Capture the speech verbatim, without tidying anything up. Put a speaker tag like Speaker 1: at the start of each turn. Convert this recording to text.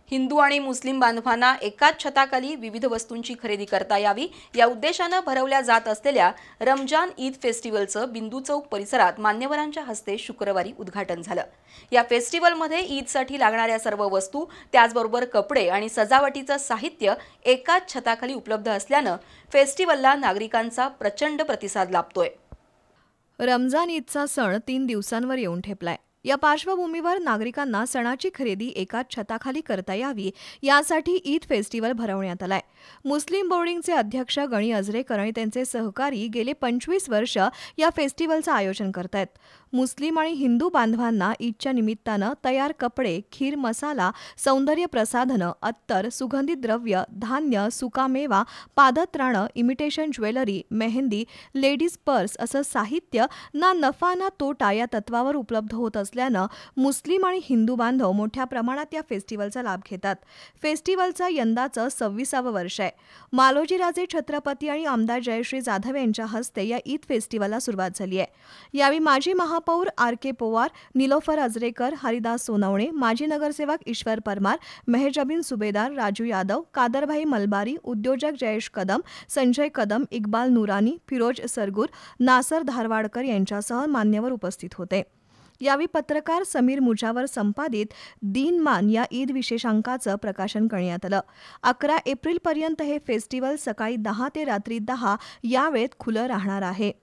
Speaker 1: हिंदू आणि मुस्लिम बांधवांना एकाच छताखाली विविध वस्तूंची खरेदी करता यावी या उद्देशानं भरवल्या जात असलेल्या रमजान ईद फेस्टिवलचं बिंदू चौक परिसरात मान्यवरांच्या हस्ते शुक्रवारी उद्घाटन झालं। या फेस्टिवलमध्ये ईदसाठी लागणाऱ्या सर्व वस्तू त्याचबरोबर कपडे आणि सजावटीचं साहित्य एकाच छताखाली उपलब्ध असल्यानं फेस्टिवलला नागरिकांचा प्रचंड प्रतिसाद लाभतोय।
Speaker 2: रमजान ईदचा सण तीन दिवसांवर येऊन ठेपलाय। या पार्श्वभूमीवर नागरिकांना सणाची खरेदी एकाच छताखाली करता यावी यासाठी ईद फेस्टिवल भरवण्यात आलाय। मुस्लिम बोर्डिंगचे अध्यक्ष गणी अजरेकर आणि त्यांचे सहकारी गेले पंचवीस वर्ष या फेस्टिवलचं आयोजन करतायत। मुस्लिम आणि हिंदू बांधवांना ईदच्या निमित्तानं तयार कपडे, खीर मसाला, सौंदर्य प्रसाधनं, अत्तर, सुगंधित द्रव्य, धान्य, सुकामेवा, पादत्राणं, imitation jewellery, mehndi, ladies purse असं साहित्य ना नफा ना तोटा या तत्वावर उपलब्ध होत असल्यानं मुस्लिम आणि हिंदू बांधव मोठ्या प्रमाणात या फेस्टिवलचा लाभ घेतात। फेस्टिवलचं यंदाचं सव्वीसावं वर्ष आहे। मालोजीराजे छत्रपती आणि आमदार जयश्री जाधव यांच्या हस्ते या ईद फेस्टिवलला सुरुवात झाली आहे। यावेळी माजी महापौर आर के पवार, निलोफर अजरेकर, हरिदास सोनवणे, माजी नगरसेवक ईश्वर परमार, मेहजबीन सुभेदार, राजू यादव, कादरभाई मलबारी, उद्योजक जयेश कदम, संजय कदम, इक्बाल नुरानी, फिरोज सरगुर, नासर धारवाडकर यांच्यासह मान्यवर उपस्थित होते। यावेळी पत्रकार समीर मुजावर संपादित दिनमान या ईद विशेषांकाचं प्रकाशन करण्यात आलं। अकरा एप्रिलपर्यंत हे फेस्टिवल सकाळी दहा ते रात्री दहा या वेळेत खुलं राहणार आहे।